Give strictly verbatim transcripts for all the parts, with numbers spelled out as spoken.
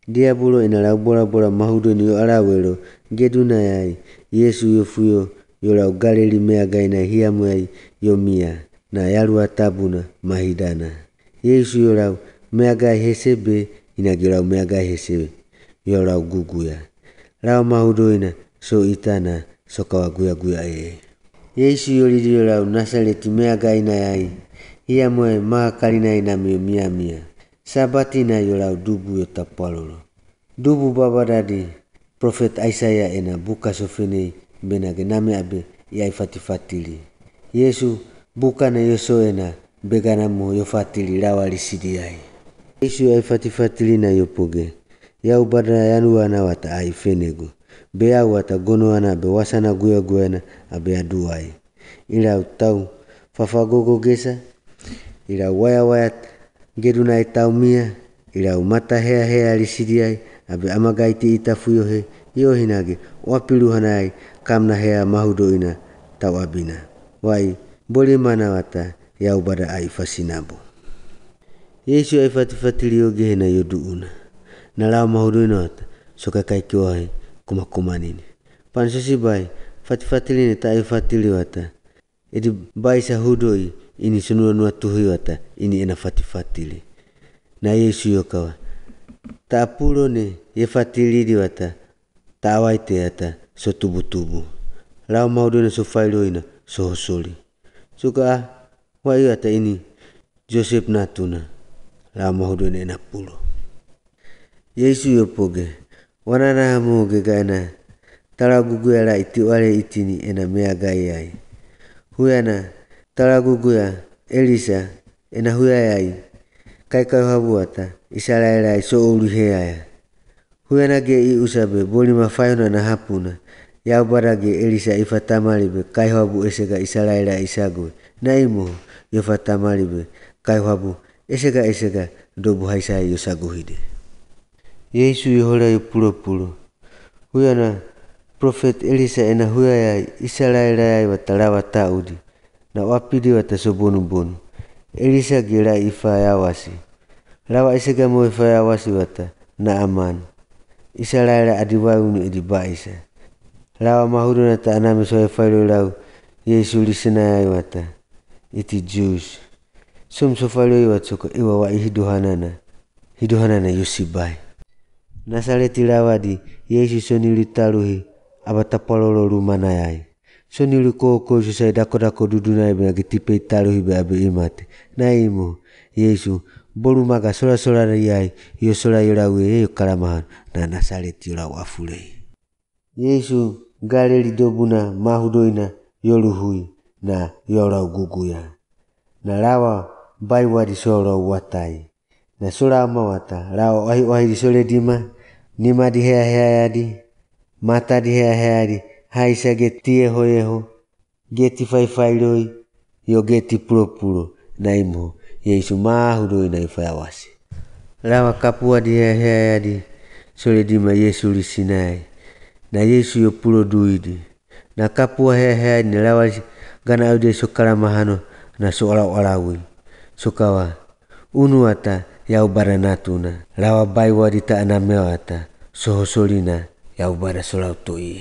Diabulo ina lau bora bora mahudo ni yo arawelo geduna yai Yesu yo fuyo yo lau galeli meagaina hiamu yai yo mia na yalua tabuna mahidana. Yesu yo lau meagai hesebe ina yo lau meagai hesebe yo lau guguya. Lau mahudo ina so itana so kawa guya guya ee. Yesu yo lidi yo lau Nasareti meagaina yai hiamu yai maa kalina ina mio mia mia. Sabati na yo lau dubu yo tapalolo. Dubu babadadi Prophet Isaiah ena buka sofene benage name abe yai fatifatili. Yesu buka na yoso ena begana mo yo fatili rawali sidi yai. Yesu yai fatifatili na yopoge. Yau badana yanua na wata ai fenego. Bea wata gono ana be wasana guya guya abe aduai. Ila tau fafagogo gesa. Ila waya waya geduna itau mia. Ila umata hea hea lisidi yai. Abe amagaiti itafuyo he. Yo hinage wapilu hanai kamna hea mahudo ina tau abina. Wai boli mana wata yau bada ai fasinabo. Yesu ai fatifatili yoge hena yodu una. Na lau mahudo ina wata soka kai kiwahi kuma kuma nini. Pansosi bai fatifatili ni tai fatili wata. Edi bai sahudoi ini sunua nua tuhi wata ini ena fatifatili. Na Yesu yokawa. Tapulo ne ye fatili di wata. Tawai te ata so tubu tubu. Lau mahudo ina so failo ina so hosoli. Suka wai ata ini Joseph natuna. Lau mahudo ina ena pulo. Yesu yopoge. Wanana hamu gega ena. Tala guguya la iti wale itini ena mea gai yai. Huyana tala guguya Elisa ena huya yai. Kai kai habu ata isala ila iso uli hea ya. Huyana ge i usabe boli mafayona na hapuna. Yau barage Elisa ifatamalibe kai habu esega isala ila isagwe. Na imo yofatamalibe kai habu esega esega dobu haisa yosaguhide. Yesu yohola yopulo pulo. Huyana Prophet Elisa ena huya yai isala ila yai watalawa taudi. Na wapidi watasobonu bonu. Elisa gira ifa ya wasi. Lawa isega mo ifa ya wasi wata na amani. Isala ila adiwa unu ediba isa. Lawa mahudu na ta anami soe failo lau Yesu lisina ya wata. Iti Jews. Sum so failo iwa tsoko iwa wa ihiduhanana. Hiduhanana yusibai. Nasareti lawa di Yesu sonili taluhi abatapalolo rumana yai. Sonili koko susai dako dako duduna ibe nage tipe taluhi be abe imate. Na imo Yesu bolu maga sola sola yai yo sola yolawe yo kalamahan na Nasareti yolau afulei. Yesu galeli dobuna mahudoina yoluhui na yolau guguya. Na lawa baiwa di sola watai. Na sola amawata lawa wahi wahi di sole dima. Nima di hea hea yadi. Mata di hea hea yadi. Haisa geti yeho yeho. Geti fai fai loi. Yo geti puro puro. Na imo Yesu mahudoina ifayawasi. Lawa kapua di hea hea yadi. Sole dima Yesu lisinai. Na Yesu yo puro duidi. Na kapua hea hea yadi. Lawa gana aude sokala mahano. Na soala walawi. Sokawa. Unu ata yau bara natuna. Lawa baiwa di ta anameo ata. Sohosolina yau bara solau toi.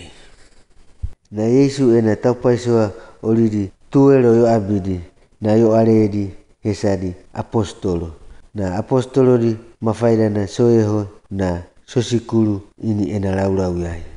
Na Yesu ena taupaisoa olidi. Tuelo yo abidi. Na yo aledi hesadi apostolo. Na apostolo di mafaida na soeho na sosikulu ini ena lau lau yai.